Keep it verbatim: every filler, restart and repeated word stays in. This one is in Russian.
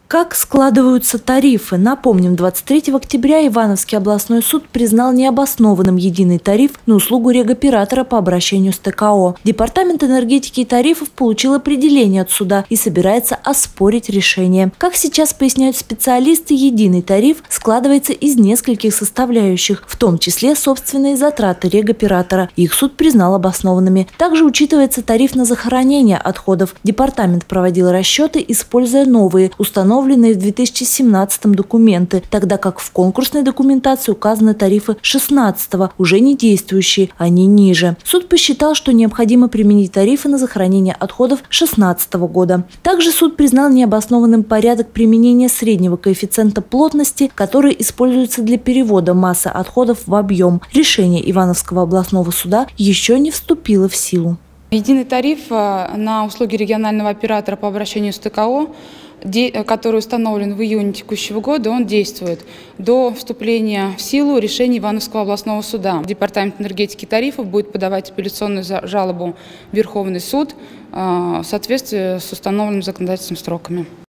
Как складываются тарифы? Напомним, двадцать третьего октября Ивановский областной суд признал необоснованным единый тариф на услугу регоператора по обращению с тэ ка о. Департамент энергетики и тарифов получил определение от суда и собирается оспорить решение. Как сейчас поясняют специалисты, единый тариф складывается из нескольких составляющих, в том числе собственные затраты регоператора. Их суд признал обоснованными. Также учитывается тариф на захоронение отходов. Департамент проводил расчеты, используя новые, установленные в две тысячи семнадцатом документы, тогда как в конкурсной документации указаны тарифы шестнадцатого, уже не действующие, они ниже. Суд посчитал, что необходимо применить тарифы на захоронение отходов шестнадцатого года. Также суд признал необоснованным порядок применения среднего коэффициента плотности, который используется для перевода массы отходов в объем. Решение Ивановского областного суда еще не вступило в силу. Единый тариф на услуги регионального оператора по обращению с тэ ка о, который установлен в июне текущего года, он действует до вступления в силу решения Ивановского областного суда. Департамент энергетики и тарифов будет подавать апелляционную жалобу в Верховный суд в соответствии с установленными законодательством сроками.